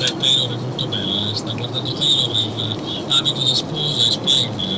Taylor è molto bella, sta guardando Taylor, è un abito da sposa, è splendida.